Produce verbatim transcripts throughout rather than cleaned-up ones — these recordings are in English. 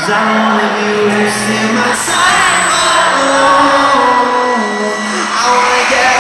'Cause I don't want you wasting my time alone. I wanna get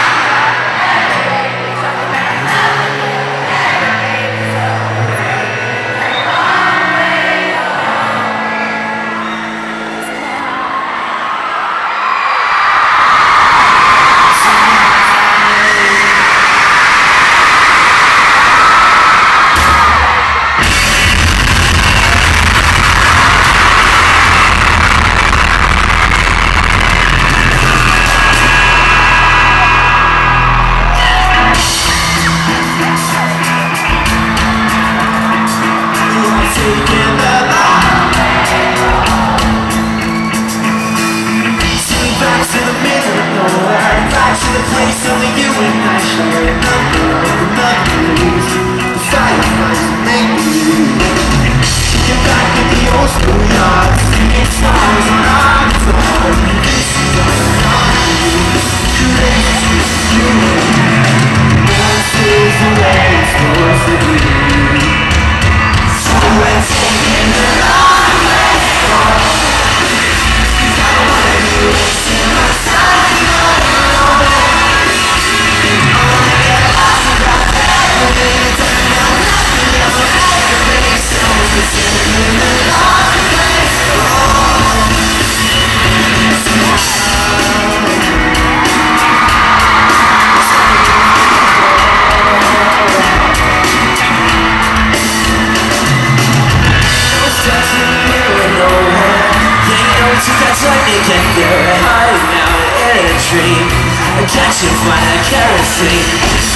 catch you fire kerosene.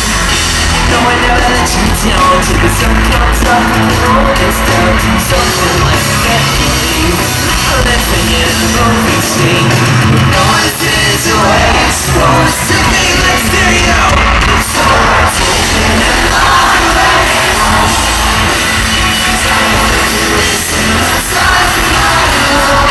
No, I never let you down till the sun comes up and all this stuff. Something like that believe I'm living in a movie scene. No one is away, exposed to me like stereo. So I'm taking a long way home. 'Cause I wanna do this in my time alone.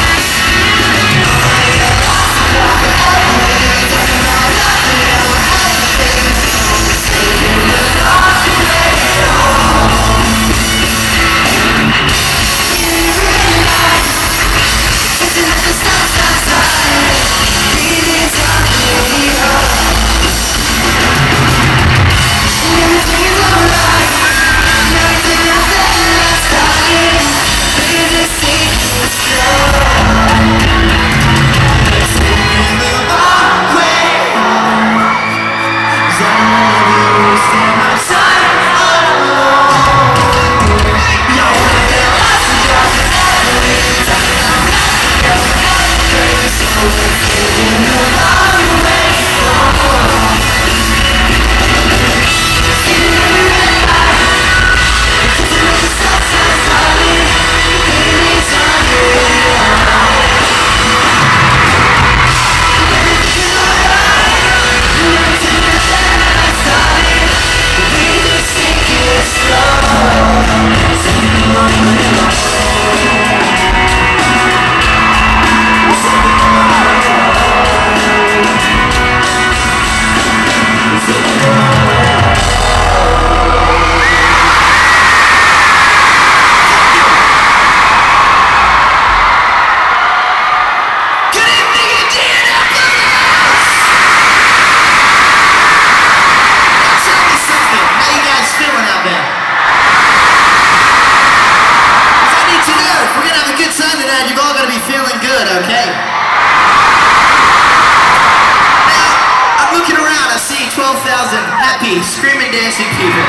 Screaming, dancing people.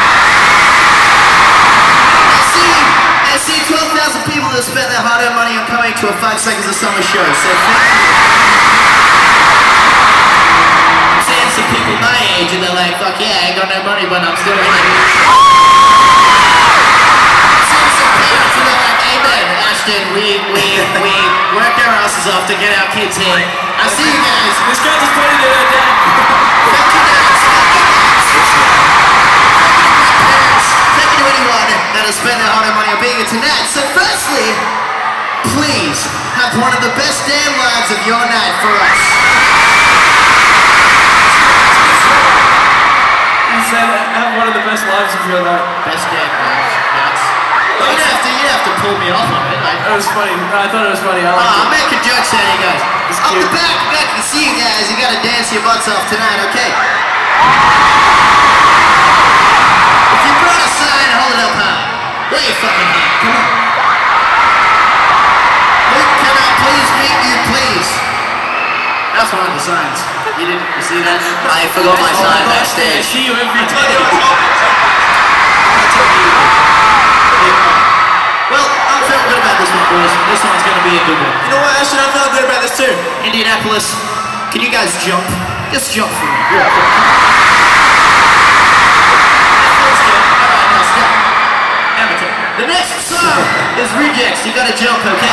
I see, I see twelve thousand people that spent their hard-earned money on coming to a Five Seconds of Summer show, so thank you. I'm seeing some people my age and they're like, fuck yeah, I ain't got no money, but I'm still gonna do it. I'm seeing some parents and they're like, amen, Ashton, we, we, we worked our asses off to get our kids here. I see you guys. This guy just pointed at their dad. Thank you guys. Thank you to anyone that has spent their hard-earned money on being here tonight. So firstly, please have one of the best damn lives of your night for us. He said, have one of the best lives of your life. Best damn lives. That's... Well, you'd have to, you'd have to pull me off on it. Like, That was funny. I thought it was funny. I Oh, liked I'm making jokes out of you guys. It's Up cute. the back, back, you see you guys. You gotta dance your butts off tonight, okay? If you brought a sign, hold it up high. Way fucking high. Come on. Luke, can I please meet you, please? That's one of the signs. You didn't you see that? I forgot my sign I backstage. see you every day. Well, I'm feeling good about this one, boys. This one's gonna be a good one. You know what, Ashton, I felt good about this too. Indianapolis, can you guys jump? Just jump for me. Yeah. Alright, now stop. Amateur. The next song is Rejects. You gotta jump, okay?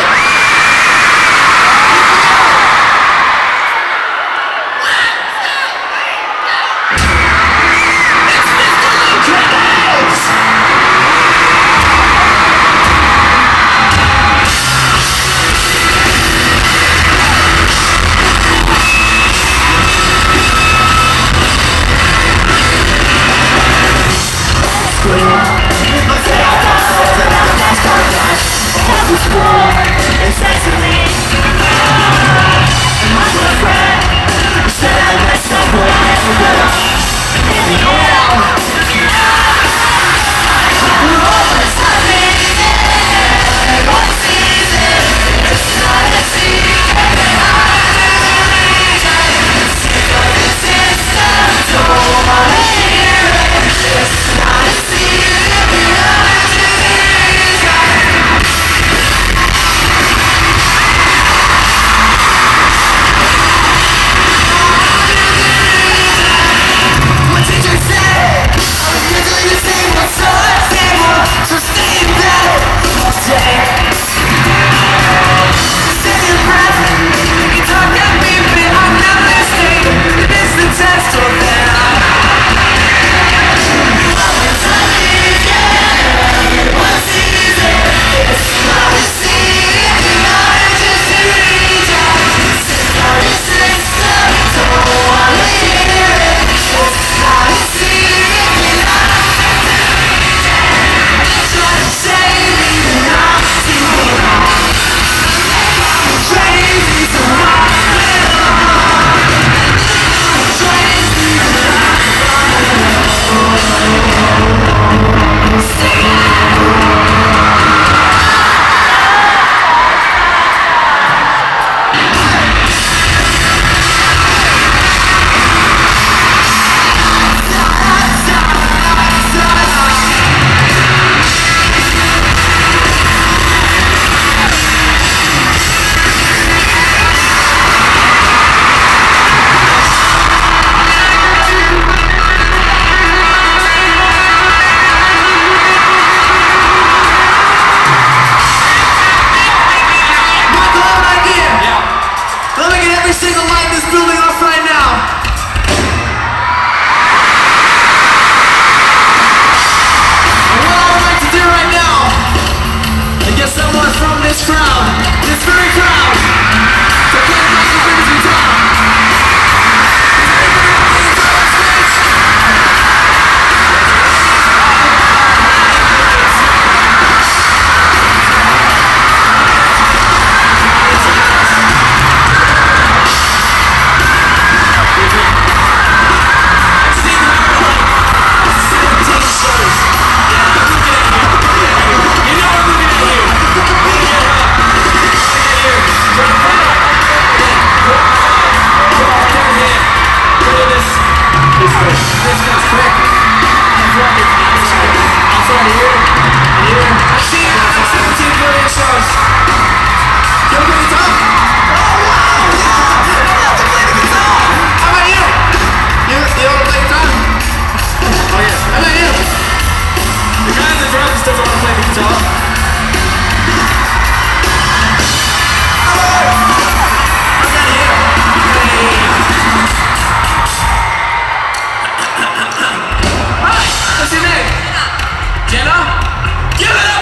Jenna? Give it up!